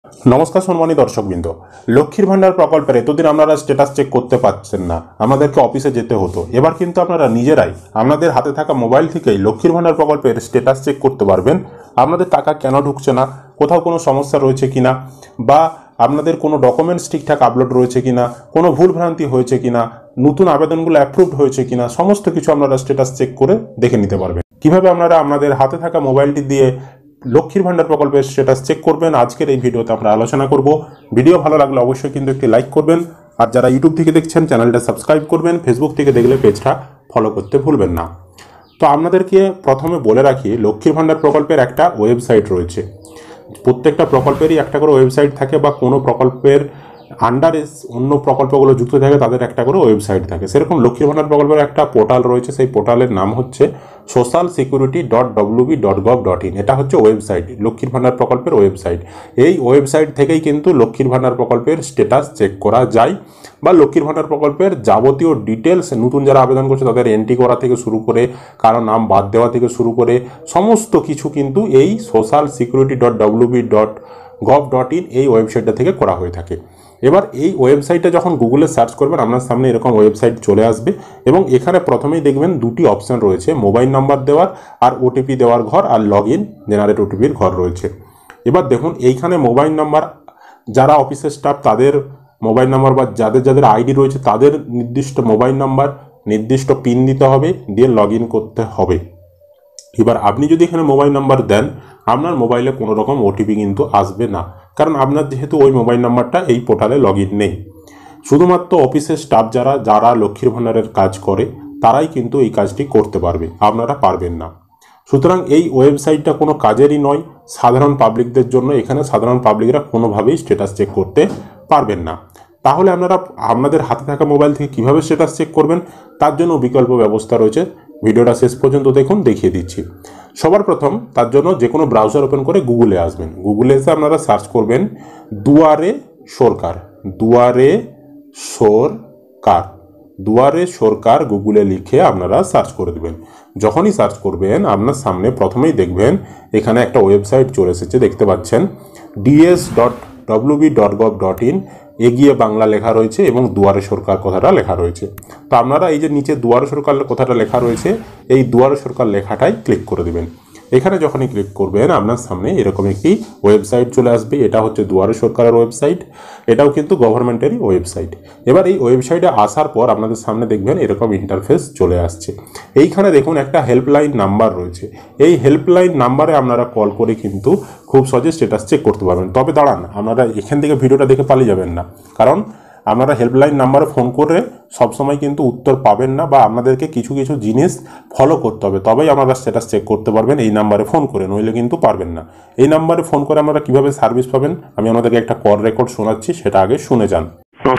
নমস্কার সম্মানিত দর্শকবৃন্দ। লক্ষ্মীর ভান্ডার প্রকল্পের এতদিন আপনারা স্ট্যাটাস চেক করতে পারছেন না, আমাদেরকে অফিসে যেতে হতো। এবার কিন্তু আপনারা নিজেরাই আপনাদের হাতে থাকা মোবাইল থেকেই লক্ষ্মীর ভান্ডার প্রকল্পের স্ট্যাটাস চেক করতে পারবেন। আপনাদের টাকা কেন ঢুকছে না, কোথাও কোনো সমস্যা রয়েছে কিনা, বা আপনাদের কোনো ডকুমেন্টস ঠিকঠাক আপলোড রয়েছে কিনা, কোনো ভুলভ্রান্তি হয়েছে কিনা, নতুন আবেদনগুলো অ্যাপ্রুভড হয়েছে কিনা, সমস্ত কিছু আপনারা স্ট্যাটাস চেক করে দেখে নিতে পারবেন। কিভাবে আপনারা আপনাদের হাতে থাকা মোবাইলটি দিয়ে লক্ষ্মীর ভান্ডার প্রকল্পের স্ট্যাটাস চেক করবেন, আজকের এই ভিডিওতে আমরা আলোচনা করব। ভিডিও ভালো লাগলে অবশ্যই কিন্তু একটি লাইক করবেন, আর যারা ইউটিউব থেকে দেখছেন চ্যানেলটা সাবস্ক্রাইব করবেন, ফেসবুক থেকে দেখলে পেজটা ফলো করতে ভুলবেন না। তো আপনাদেরকে প্রথমে বলে রাখি, লক্ষ্মীর ভান্ডার প্রকল্পের একটা ওয়েবসাইট রয়েছে। প্রত্যেকটা প্রকল্পেরই একটা করে ওয়েবসাইট থাকে, বা কোনো প্রকল্পের আন্ডারে অন্য প্রকল্পগুলো যুক্ত থাকে তাদের একটা করে ওয়েবসাইট থাকে। সেরকম লক্ষ্মীর ভান্ডার প্রকল্পের একটা পোর্টাল রয়েছে, সেই পোর্টালের নাম হচ্ছে socialsecurity.wb.gov.in। এটা হচ্ছে ওয়েবসাইট, লক্ষ্মীর ভান্ডার প্রকল্পের ওয়েবসাইট। এই ওয়েবসাইট থেকেই কিন্তু লক্ষ্মীর ভান্ডার প্রকল্পের স্ট্যাটাস চেক করা যায়, বা লক্ষ্মীর ভান্ডার প্রকল্পের যাবতীয় ডিটেলস, নতুন যারা আবেদন করছে তাদের এন্ট্রি করা থেকে শুরু করে কারো নাম বাদ দেওয়া থেকে শুরু করে সমস্ত কিছু কিন্তু এই socialsecurity.wb.gov.in এই ওয়েবসাইটটা থেকে করা হয়ে থাকে। এবার এই ওয়েবসাইটটা যখন গুগলে সার্চ করবেন, আপনার সামনে এরকম ওয়েবসাইট চলে আসবে, এবং এখানে প্রথমেই দেখবেন দুটি অপশান রয়েছে, মোবাইল নাম্বার দেওয়ার আর ওটিপি দেওয়ার ঘর, আর লগ ইন জেনারেট ওটিপির ঘর রয়েছে। এবার দেখুন এইখানে মোবাইল নাম্বার, যারা অফিসের স্টাফ তাদের মোবাইল নাম্বার, বা যাদের যাদের আইডি রয়েছে তাদের নির্দিষ্ট মোবাইল নাম্বার, নির্দিষ্ট পিন দিতে হবে, দিয়ে লগ ইন করতে হবে। এবার আপনি যদি এখানে মোবাইল নাম্বার দেন, আপনার মোবাইলে কোনো রকম ওটিপি কিন্তু আসবে না, কারণ আপনার যেহেতু ওই মোবাইল নাম্বারটা এই পোর্টালে লগ ইন নেই। শুধুমাত্র অফিসের স্টাফ যারা লক্ষ্মীর ভান্ডারের কাজ করে তারাই কিন্তু এই কাজটি করতে পারবে, আপনারা পারবেন না। সুতরাং এই ওয়েবসাইটটা কোনো কাজেরই নয়, সাধারণ পাবলিকদের জন্য। এখানে সাধারণ পাবলিকরা কোনোভাবেই স্ট্যাটাস চেক করতে পারবেন না। তাহলে আপনারা আপনাদের হাতে থাকা মোবাইল থেকে কীভাবে স্ট্যাটাস চেক করবেন, তার জন্য বিকল্প ব্যবস্থা রয়েছে। ভিডিওটা শেষ পর্যন্ত দেখুন, দেখিয়ে দিচ্ছি। সবার প্রথম তার জন্য যে কোনো ব্রাউজার ওপেন করে গুগলে আসবেন। গুগলে এসে আপনারা সার্চ করবেন দুয়ারে সরকার, দুয়ারে সরকার, দুয়ারে সরকার গুগলে লিখে আপনারা সার্চ করে দেবেন। যখনই সার্চ করবেন, আপনার সামনে প্রথমেই দেখবেন এখানে একটা ওয়েবসাইট চলে এসেছে, দেখতে পাচ্ছেন ds.wb.gov.in, এগিয়ে বাংলা লেখা রয়েছে এবং দুয়ারে সরকার কথাটা লেখা রয়েছে। তো আপনারা এই যে নিচে দুয়ারে সরকার কথাটা লেখা রয়েছে, এই দুয়ারে সরকার লেখাটাই ক্লিক করে দেবেন। এখানে যখনই ক্লিক করবেন, আপনার সামনে এরকম একটি ওয়েবসাইট চলে আসবে। এটা হচ্ছে দুয়ারে সরকারের ওয়েবসাইট, এটাও কিন্তু গভর্নমেন্টেরই ওয়েবসাইট। এবার এই ওয়েবসাইটে আসার পর আপনাদের সামনে দেখবেন এরকম ইন্টারফেস চলে আসছে। এইখানে দেখুন একটা হেল্পলাইন নাম্বার রয়েছে। এই হেল্পলাইন নাম্বারে আপনারা কল করে কিন্তু খুব সহজে স্ট্যাটাস চেক করতে পারবেন। তবে দাঁড়ান, আপনারা এখান থেকে ভিডিওটা দেখে পালিয়ে যাবেন না, কারণ আপনারা হেল্পলাইন নাম্বারে ফোন করে সবসময় কিন্তু উত্তর পাবেন না, বা আপনাদেরকে কিছু কিছু জিনিস ফলো করতে হবে, তবেই আপনারা স্ট্যাটাস চেক করতে পারবেন এই নাম্বারে ফোন করে, নইলে কিন্তু পারবেন না। এই নাম্বারে ফোন করে আপনারা কীভাবে সার্ভিস পাবেন, আমি আপনাদেরকে একটা কল রেকর্ড শোনাচ্ছি, সেটা আগে শুনে যান।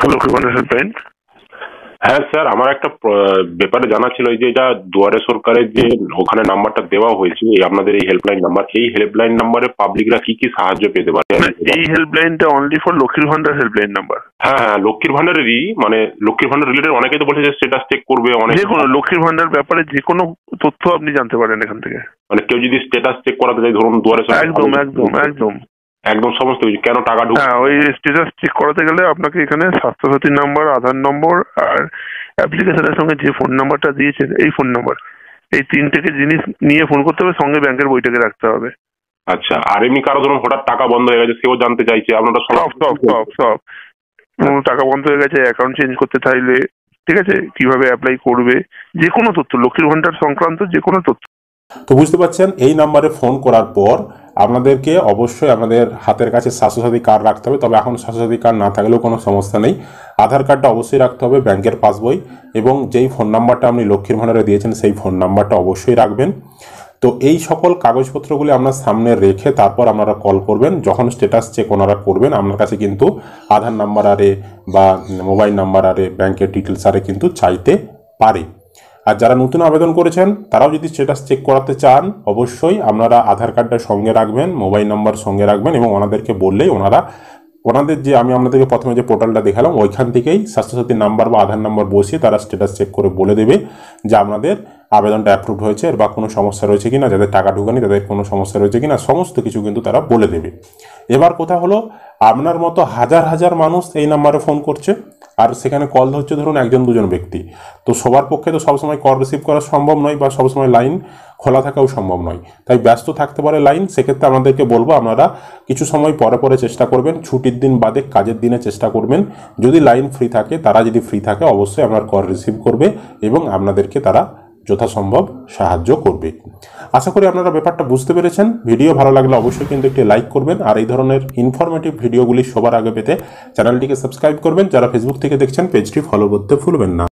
হ্যাঁ স্যার, আমার একটা ব্যাপারে জানা ছিল, এই যে এটা দুয়ারে সরকারের যে ওখানে নাম্বারটা দেওয়া হয়েছে, আপনাদের এই হেল্পলাইন নাম্বার, এই হেল্পলাইন নাম্বারে পাবলিকরা কি কি সাহায্য পেতে পারে? এই হেল্পলাইনটা অনলি ফর লক্ষ্মীর ভান্ডার হেল্পলাইন নাম্বার। হ্যাঁ হ্যাঁ, লক্ষ্মীর ভান্ডারেরই, মানে লক্ষ্মীর ভান্ডার রিলেটেড অনেকেই তো বলছে যে স্ট্যাটাস চেক করবে, অনেক যে কোনো লক্ষ্মীর ভান্ডার ব্যাপারে যে কোনো তথ্য আপনি জানতে পারেন এখান থেকে। মানে কেউ যদি স্ট্যাটাস চেক করাতে চায়, ধরুন দুয়ারে সরকার, একদম একদম একদম একদম সমস্ত কিছু, কেন টাকা ঢুকছে। হ্যাঁ, ওই স্ট্যাটাস চেক করাতে গেলে আপনাকে এখানে স্বাস্থ্যসাথী নাম্বার, আধার নম্বর, আর অ্যাপ্লিকেশনের সঙ্গে যে ফোন নাম্বারটা দিয়েছেন এই ফোন নাম্বার, এই তিনটেকে জিনিস নিয়ে ফোন করতে হবে, সঙ্গে ব্যাংকের বইটাকে রাখতে হবে। আচ্ছা, আর এমনি কারো ধরুন হঠাৎ টাকা বন্ধ হয়ে গেছে, সেও জানতে চাইছে, আপনারা সব সব সব সব টাকা বন্ধ হয়ে গেছে, অ্যাকাউন্ট চেঞ্জ করতে চাইলে, ঠিক আছে, কিভাবে অ্যাপ্লাই করবে, যে কোনো তথ্য, লক্ষ্মীর ভান্ডার সংক্রান্ত যে কোনো তথ্য। তো বুঝতে পারছেন, এই নাম্বারে ফোন করার পর আপনাদেরকে অবশ্যই আমাদের হাতের কাছে স্বাস্থ্যসাথী কার্ড রাখতে হবে। তবে এখন স্বাস্থ্যসাথী কার্ড না থাকলেও কোনো সমস্যা নেই, আধার কার্ডটা অবশ্যই রাখতে হবে, ব্যাংকের পাসবই, এবং যেই ফোন নাম্বারটা আপনি লক্ষ্মীর ভান্ডারে দিয়েছেন সেই ফোন নাম্বারটা অবশ্যই রাখবেন। তো এই সকল কাগজপত্রগুলি আপনার সামনে রেখে তারপর আপনারা কল করবেন। যখন স্ট্যাটাস চেক ওনারা করবেন, আপনার কাছে কিন্তু আধার নাম্বার আরে বা মোবাইল নাম্বার আরে ব্যাংকের ডিটেলস আরে কিন্তু চাইতে পারে। আর যারা নতুন আবেদন করেছেন তারাও যদি স্ট্যাটাস চেক করাতে চান, অবশ্যই আপনারা আধার কার্ডটা সঙ্গে রাখবেন, মোবাইল নাম্বার সঙ্গে রাখবেন, এবং ওনাদেরকে বললেই ওনাদের যে আমি আপনাদেরকে প্রথমে যে পোর্টালটা দেখালাম ওইখান থেকেই স্বাস্থ্যসাথী নাম্বার বা আধার নাম্বার বসিয়ে তারা স্ট্যাটাস চেক করে বলে দেবে যে আপনাদের আবেদনটা অ্যাপ্রুভ হয়েছে, বা কোনো সমস্যা রয়েছে কিনা, যাদের টাকা ঢুকানি তাদের কোনো সমস্যা রয়েছে কিনা, সমস্ত কিছু কিন্তু তারা বলে দেবে। এবার কথা হলো, আপনার মতো হাজার হাজার মানুষ এই নাম্বারে ফোন করছে, আর সেখানে কল ধরছে ধরুন একজন দুজন ব্যক্তি। তো সবার পক্ষে তো সবসময় কল রিসিভ করা সম্ভব নয়, বা সবসময় লাইন খোলা থাকাও সম্ভব নয়, তাই ব্যস্ত থাকতে পারে লাইন। সেক্ষেত্রে আমাদেরকে বলবো আপনারা কিছু সময় পরে পরে চেষ্টা করবেন, ছুটির দিন বাদে কাজের দিনে চেষ্টা করবেন। যদি লাইন ফ্রি থাকে, তারা যদি ফ্রি থাকে অবশ্যই আপনার কল রিসিভ করবে এবং আপনাদেরকে তারা যথাসম্ভব সাহায্য করবে। আশা করি আপনারা ব্যাপারটা বুঝতে পেরেছেন। ভিডিও ভালো লাগলে অবশ্যই কিন্তু একটি লাইক করবেন, আর এই ধরনের ইনফরমেটিভ ভিডিওগুলি সবার আগে পেতে চ্যানেলটিকে সাবস্ক্রাইব করবেন। যারা ফেসবুক থেকে দেখছেন পেজটি ফলো করতে ভুলবেন না।